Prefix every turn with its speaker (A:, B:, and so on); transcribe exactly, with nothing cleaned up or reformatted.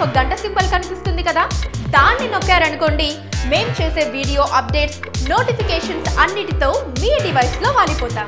A: ఒక గంట సింబల్ కనిపిస్తుంది కదా, దాన్ని నొక్కారనుకోండి మేం చేసే వీడియో అప్డేట్స్, నోటిఫికేషన్స్ అన్నిటితో మీ డివైస్లో వాలిపోతాం.